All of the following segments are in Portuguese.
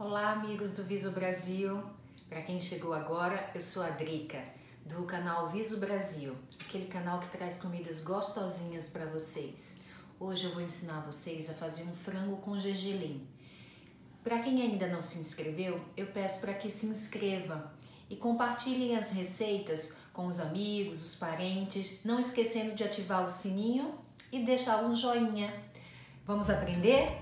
Olá, amigos do Viso Brasil. Para quem chegou agora, eu sou a Drica, do canal Viso Brasil, aquele canal que traz comidas gostosinhas para vocês. Hoje eu vou ensinar vocês a fazer um frango com gergelim. Para quem ainda não se inscreveu, eu peço para que se inscreva e compartilhem as receitas com os amigos, os parentes, não esquecendo de ativar o sininho e deixar um joinha. Vamos aprender?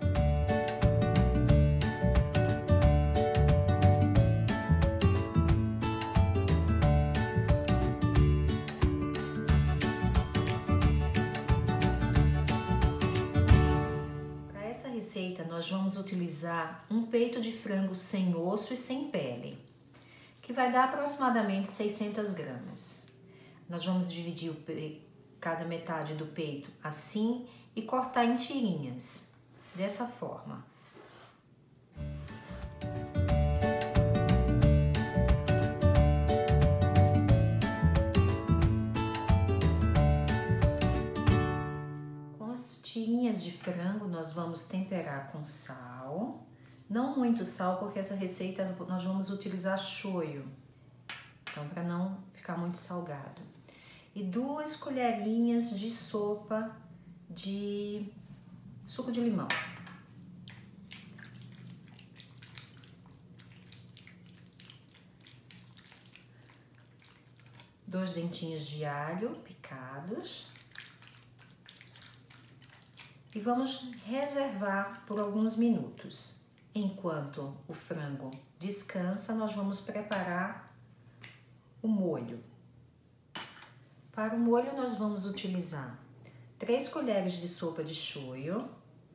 Para essa receita nós vamos utilizar um peito de frango sem osso e sem pele, que vai dar aproximadamente 600 gramas. Nós vamos dividir cada metade do peito assim e cortar em tirinhas, dessa forma. Com as tirinhas de frango nós vamos temperar com sal. Não muito sal, porque essa receita nós vamos utilizar shoyu, então para não ficar muito salgado. E 2 colherinhas de sopa de suco de limão. Dois dentinhos de alho picados. E vamos reservar por alguns minutos. Enquanto o frango descansa, nós vamos preparar o molho. Para o molho, nós vamos utilizar 3 colheres de sopa de shoyu,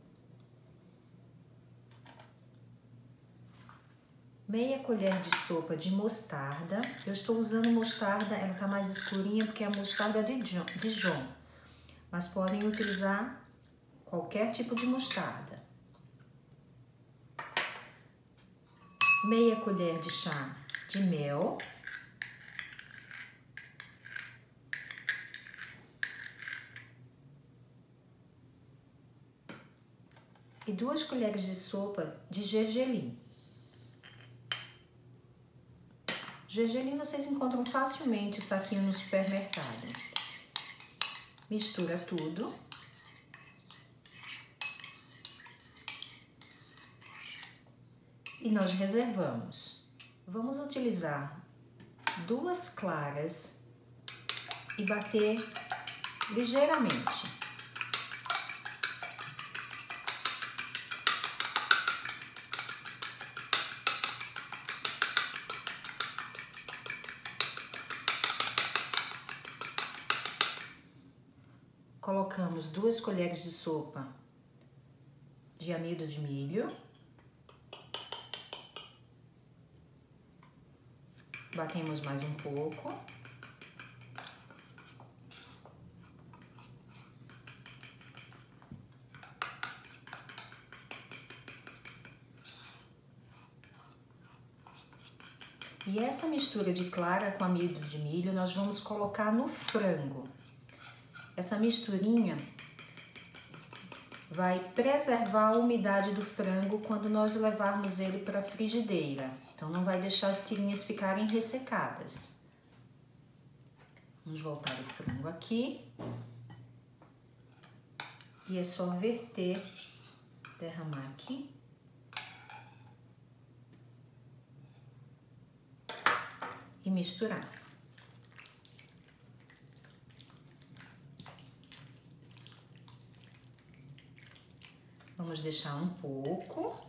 meia colher de sopa de mostarda. Eu estou usando mostarda, ela tá mais escurinha porque é a mostarda Dijon, mas podem utilizar qualquer tipo de mostarda. Meia colher de chá de mel. E 2 colheres de sopa de gergelim. Gergelim vocês encontram facilmente o saquinho no supermercado. Mistura tudo. E nós reservamos. Vamos utilizar 2 claras e bater ligeiramente. Colocamos 2 colheres de sopa de amido de milho. Batemos mais um pouco. E essa mistura de clara com amido de milho nós vamos colocar no frango. Essa misturinha vai preservar a umidade do frango quando nós levarmos ele para a frigideira. Então, não vai deixar as tirinhas ficarem ressecadas. Vamos voltar o frango aqui. E é só verter, derramar aqui. E misturar. Vamos deixar um pouco.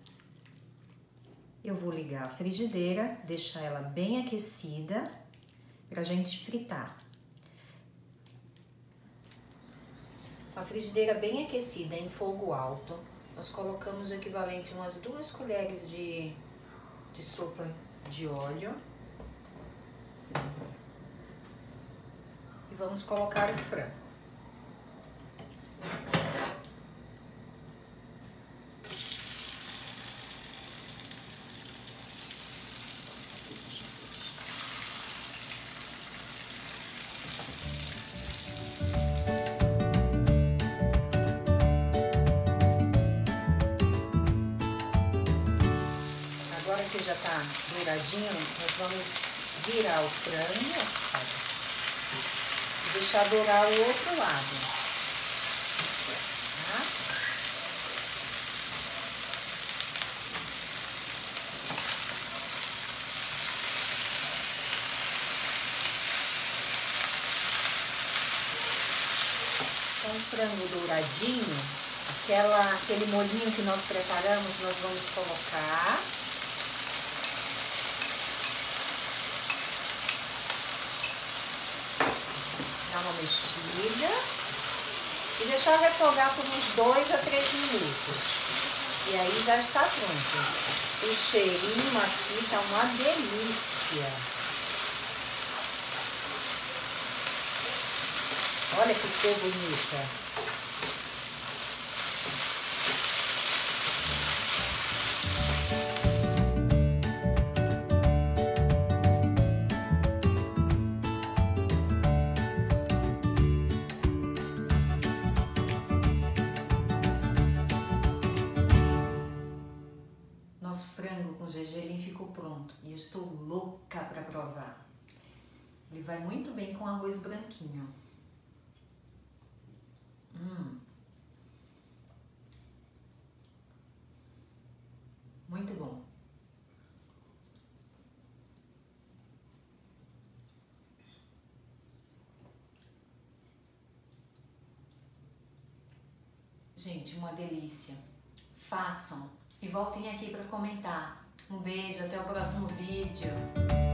Eu vou ligar a frigideira, deixar ela bem aquecida pra gente fritar. A frigideira bem aquecida em fogo alto, nós colocamos o equivalente a umas 2 colheres de sopa de óleo. E vamos colocar o frango. Agora que já tá douradinho, nós vamos virar o frango, e deixar dourar o outro lado. Tá? Com o frango douradinho, aquele molhinho que nós preparamos, nós vamos colocar. Dar uma mexida e deixar refogar por uns 2 a 3 minutos. E aí já está pronto. O cheirinho aqui tá uma delícia. Olha que cor bonita. Nosso frango com gergelim ficou pronto e eu estou louca para provar. Ele vai muito bem com arroz branquinho. Muito bom. Gente, uma delícia. Façam e voltem aqui para comentar. Um beijo, até o próximo vídeo.